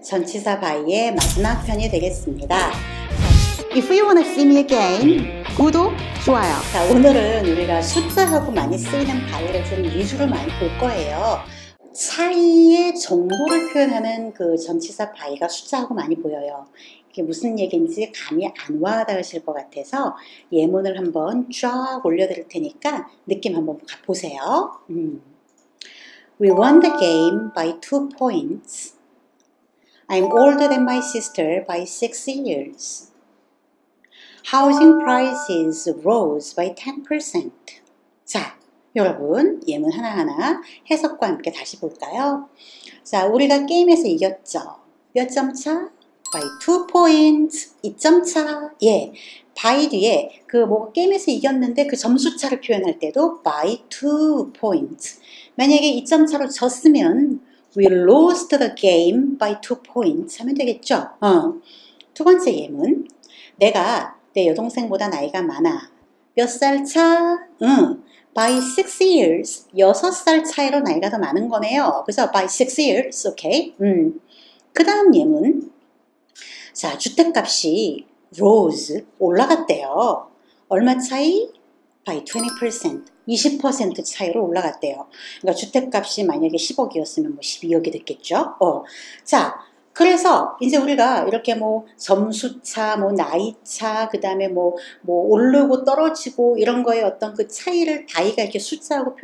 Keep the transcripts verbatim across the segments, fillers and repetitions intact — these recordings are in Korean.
전치사 by의 마지막 편이 되겠습니다. If you wanna see me again, 구독, 좋아요. 자, 오늘은 우리가 숫자하고 많이 쓰이는 by를 좀 위주로 많이 볼 거예요. 차이의 정도를 표현하는 그 전치사 by가 숫자하고 많이 보여요. 이게 무슨 얘기인지 감이 안 와닿으실 것 같아서 예문을 한번 쫙 올려드릴 테니까 느낌 한번 보세요. 음. We won the game by two points. I'm older than my sister by six years. Housing prices rose by ten percent. 자, 여러분 예문 하나하나 해석과 함께 다시 볼까요? 자, 우리가 게임에서 이겼죠. 몇 점 차? by two points. 이 점 차. 예, by 뒤에 그 뭐 게임에서 이겼는데 그 점수 차를 표현할 때도 by two points. 만약에 이 점 차로 졌으면 We lost the game by two points 하면 되겠죠. 어. 두 번째 예문. 내가 내 여동생보다 나이가 많아. 몇 살 차? 응. By six years. 여섯 살 차이로 나이가 더 많은 거네요. 그래서 by six years. 오케이. 음. 그 다음 예문. 자, 주택값이 rose. 올라갔대요. 얼마 차이? by twenty percent. 이십 퍼센트 차이로 올라갔대요. 그러니까 주택값이 만약에 십억이었으면 뭐 십이억이 됐겠죠. 어. 자, 그래서 이제 우리가 이렇게 뭐 점수차, 뭐 나이차, 그 다음에 뭐, 뭐 오르고 떨어지고 이런 거에 어떤 그 차이를 다이가 이렇게 숫자하고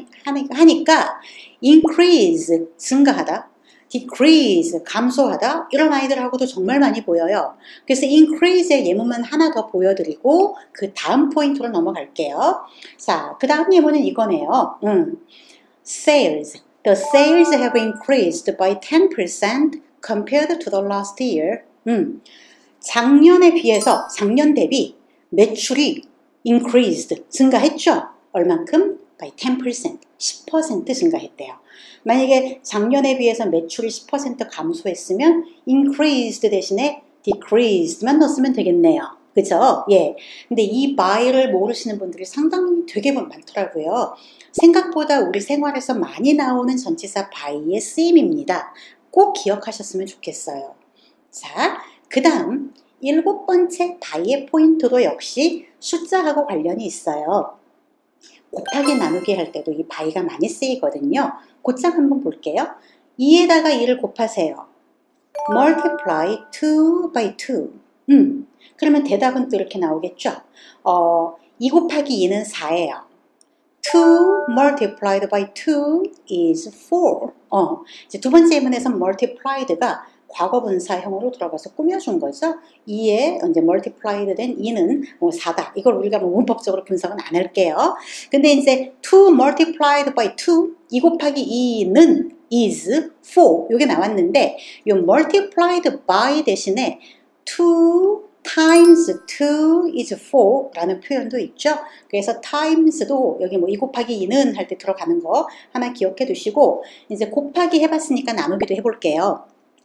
표현하니까 increase, 증가하다. decrease, 감소하다. 이런 아이들하고도 정말 많이 보여요. 그래서 increase의 예문만 하나 더 보여드리고 그 다음 포인트로 넘어갈게요. 자, 그 다음 예문은 이거네요. 음. Sales. The sales have increased by ten percent compared to the last year. 음. 작년에 비해서, 작년 대비 매출이 increased, 증가했죠? 얼만큼? by ten percent, 십 퍼센트 증가했대요. 만약에 작년에 비해서 매출이 십 퍼센트 감소했으면 increased 대신에 decreased만 넣었으면 되겠네요. 그죠? 예. 근데 이 by를 모르시는 분들이 상당히 되게 많더라고요. 생각보다 우리 생활에서 많이 나오는 전치사 by의 쓰임입니다. 꼭 기억하셨으면 좋겠어요. 자, 그 다음 일곱 번째 by의 포인트도 역시 숫자하고 관련이 있어요. 곱하기 나누기 할 때도 이 by가 많이 쓰이거든요. 곧장 한번 볼게요. 이에다가 이를 곱하세요. multiply two by two. 음, 그러면 대답은 또 이렇게 나오겠죠. 어, 이 곱하기 이는 사예요. two multiplied by two is four. 어, 이제 두 번째 예문에서 multiplied가 과거분사형으로 들어가서 꾸며준 거죠. 이에 이제 multiplied 된 이는 뭐 사다. 이걸 우리가 뭐 문법적으로 분석은 안 할게요. 근데 이제 two multiplied by two, 이 곱하기 이는 is four. 이게 나왔는데 이 multiplied by 대신에 two times two is four 라는 표현도 있죠. 그래서 times도 여기 뭐 이 곱하기 이는 할 때 들어가는 거 하나 기억해 두시고 이제 곱하기 해봤으니까 나누기도 해볼게요.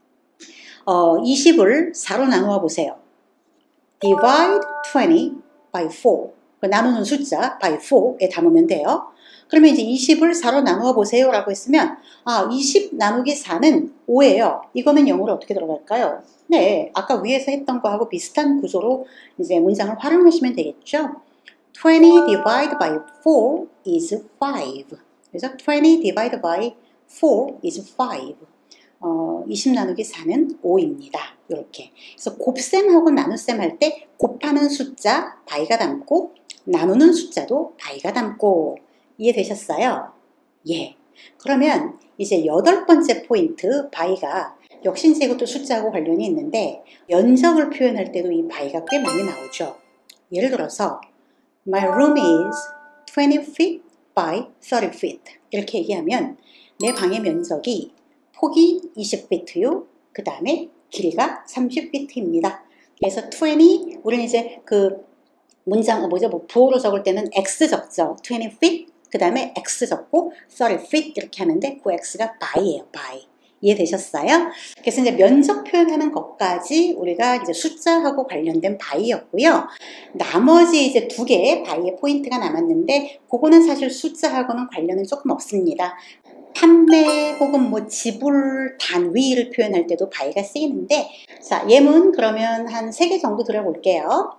어, 이십을 사로 나누어 보세요. divide twenty by four. 나누는 숫자 by four에 담으면 돼요. 그러면 이제 이십을 사로 나누어 보세요 라고 했으면 아, 이십 나누기 사는 오예요. 이거는 영어로 어떻게 들어갈까요? 네, 아까 위에서 했던 거하고 비슷한 구조로 이제 문장을 활용하시면 되겠죠. twenty divided by four is five. 그래서 twenty divided by four is five. 어, 이십 나누기 사는 오입니다. 이렇게. 그래서 곱셈하고 나눗셈 할 때 곱하는 숫자 by가 담고 나누는 숫자도 by가 담고 이해되셨어요? 예. 그러면 이제 여덟 번째 포인트 by가 역시 이제 이것도 숫자하고 관련이 있는데 면적을 표현할 때도 이 by가 꽤 많이 나오죠. 예를 들어서 My room is twenty feet by thirty feet 이렇게 얘기하면 내 방의 면적이 폭이 이십 피트요. 그 다음에 길이가 삼십 피트입니다. 그래서 이십, 우리는 이제 그 문장, 뭐죠? 뭐 부호로 적을 때는 x 적죠. 이십 feet, 그 다음에 x 적고 삼십 feet 이렇게 하는데 그 x가 by예요. by. 이해되셨어요? 그래서 이제 면적 표현하는 것까지 우리가 이제 숫자하고 관련된 바이였고요. 나머지 이제 두 개의 바이의 포인트가 남았는데, 그거는 사실 숫자하고는 관련은 조금 없습니다. 판매 혹은 뭐 지불 단위를 표현할 때도 바이가 쓰이는데, 자, 예문 그러면 한 세 개 정도 들어볼게요.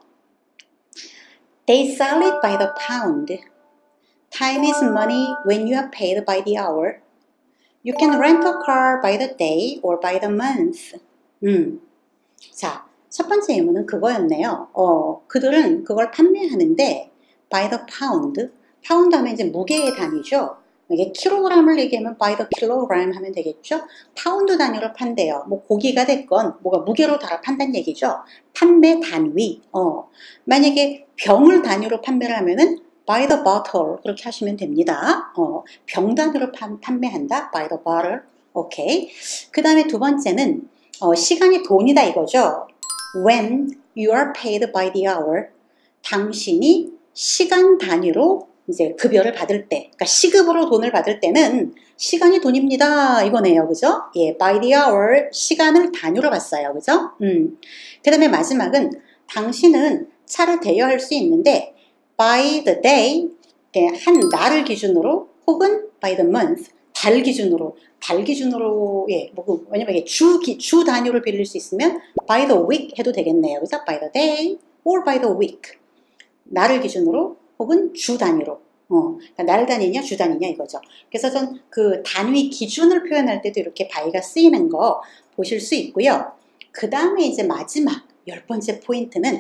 They sell it by the pound. Time is money when you are paid by the hour. You can rent a car by the day or by the month. 음. 자, 첫 번째 예문은 그거였네요. 어, 그들은 그걸 판매하는데 by the pound. 파운드 하면 이제 무게의 단위죠. 이게 킬로그램을 얘기하면 by the kilogram 하면 되겠죠. 파운드 단위로 판대요. 뭐 고기가 됐건 뭐가 무게로 달아 판다는 얘기죠. 판매 단위. 어, 만약에 병을 단위로 판매를 하면은 by the bottle 그렇게 하시면 됩니다. 어, 병 단위로 판, 판매한다. by the bottle. 오케이. 그 다음에 두 번째는 어, 시간이 돈이다 이거죠. When you are paid by the hour. 당신이 시간 단위로 이제 급여를 받을 때, 그러니까 시급으로 돈을 받을 때는 시간이 돈입니다. 이거네요. 그죠? 예, by the hour 시간을 단위로 봤어요. 그죠? 음. 그 다음에 마지막은 당신은 차를 대여할 수 있는데 by the day, 한 날을 기준으로 혹은 by the month, 달 기준으로, 달 기준으로, 예, 뭐, 왜냐면 이게 주, 주 단위로 빌릴 수 있으면 by the week 해도 되겠네요. 그죠? by the day or by the week. 날을 기준으로 혹은 주 단위로. 어, 그러니까 날 단위냐, 주 단위냐 이거죠. 그래서 전 그 단위 기준을 표현할 때도 이렇게 바이가 쓰이는 거 보실 수 있고요. 그 다음에 이제 마지막 열 번째 포인트는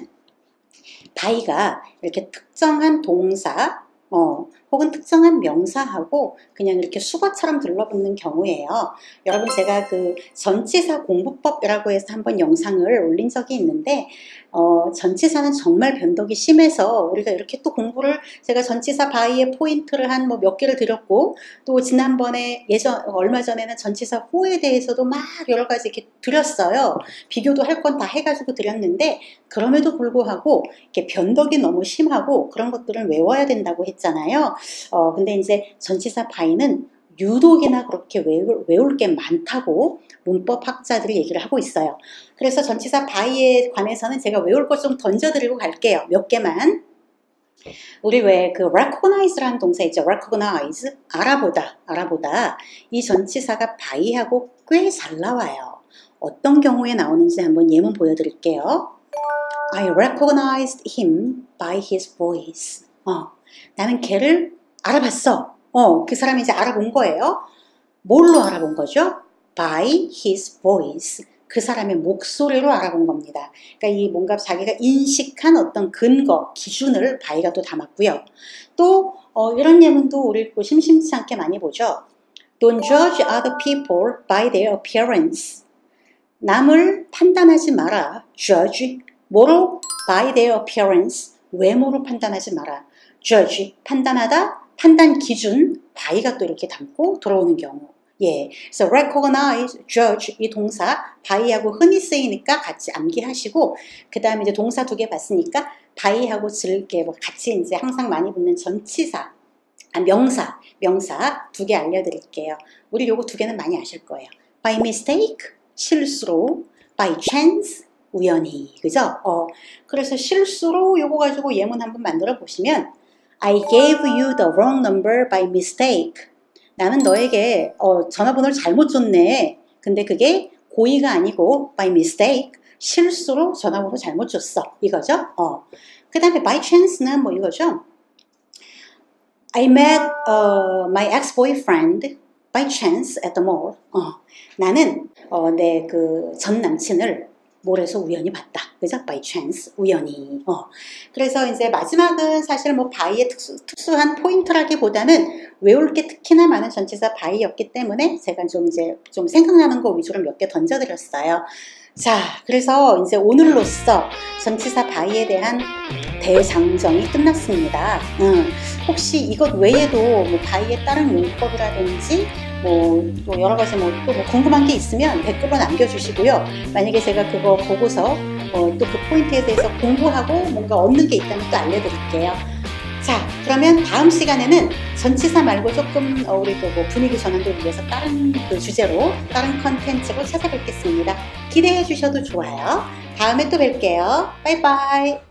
바이가 이렇게 특정한 동사, 어, 혹은 특정한 명사하고 그냥 이렇게 수거처럼 들러붙는 경우예요. 여러분 제가 그 전치사 공부법이라고 해서 한번 영상을 올린 적이 있는데 어, 전치사는 정말 변덕이 심해서 우리가 이렇게 또 공부를 제가 전치사 바이의 포인트를 한 뭐 몇 개를 드렸고 또 지난번에 예전 얼마 전에는 전치사 호에 대해서도 막 여러 가지 이렇게 드렸어요. 비교도 할 건 다 해가지고 드렸는데 그럼에도 불구하고 이렇게 변덕이 너무 심하고 그런 것들을 외워야 된다고 했잖아요. 어, 근데 이제 전치사 바이는 유독이나 그렇게 외울, 외울 게 많다고 문법학자들이 얘기를 하고 있어요. 그래서 전치사 바이에 관해서는 제가 외울 것 좀 던져드리고 갈게요. 몇 개만. 우리 왜 그 recognize라는 동사 있죠. recognize, 알아보다, 알아보다. 이 전치사가 바이하고 꽤 잘 나와요. 어떤 경우에 나오는지 한번 예문 보여드릴게요. I recognized him by his voice. 어, 나는 걔를 알아봤어. 어, 그 사람이 이제 알아본 거예요. 뭘로 알아본 거죠? By his voice. 그 사람의 목소리로 알아본 겁니다. 그러니까 이 뭔가 자기가 인식한 어떤 근거, 기준을 by가 또 담았고요. 또 어, 이런 예문도 우리 또 심심치 않게 많이 보죠. Don't judge other people by their appearance. 남을 판단하지 마라. Judge. 뭐로? By their appearance. 외모로 판단하지 마라. Judge. 판단하다. 판단 기준. by가 또 이렇게 담고 들어오는 경우. 예, 그래서 recognize, judge 이 동사 by하고 흔히 쓰이니까 같이 암기하시고 그 다음에 이제 동사 두 개 봤으니까 by하고 즐게 뭐 같이 이제 항상 많이 붙는 전치사, 아, 명사, 명사 두 개 알려드릴게요. 우리 요거 두 개는 많이 아실 거예요. by mistake, 실수로, by chance, 우연히, 그죠? 어, 그래서 실수로 요거 가지고 예문 한번 만들어 보시면 I gave you the wrong number by mistake. 나는 너에게 어, 전화번호를 잘못 줬네. 근데 그게 고의가 아니고 by mistake, 실수로 전화번호 잘못 줬어. 이거죠. 어. 그 다음에 by chance는 뭐 이거죠. I met uh, my ex-boyfriend by chance at the mall. 어. 나는 어, 내 그 전 남친을 몰에서 우연히 봤다. 그죠? by chance, 우연히. 어. 그래서 이제 마지막은 사실 뭐 by의 특수, 특수한 포인트라기보다는 외울 게 특히나 많은 전치사 by였기 때문에 제가 좀 이제 좀 생각나는 거 위주로 몇 개 던져드렸어요. 자, 그래서 이제 오늘로써 전치사 by에 대한 대장정이 끝났습니다. 음, 혹시 이것 외에도 뭐 by에 따른 용법이라든지 뭐 또 여러 가지 뭐 또 뭐 궁금한 게 있으면 댓글로 남겨주시고요. 만약에 제가 그거 보고서 어, 또 그 포인트에 대해서 공부하고 뭔가 얻는 게 있다면 또 알려드릴게요. 자, 그러면 다음 시간에는 전치사 말고 조금 어, 우리도 뭐 분위기 전환도 위해서 다른 그 주제로 다른 컨텐츠로 찾아뵙겠습니다. 기대해 주셔도 좋아요. 다음에 또 뵐게요. 바이바이.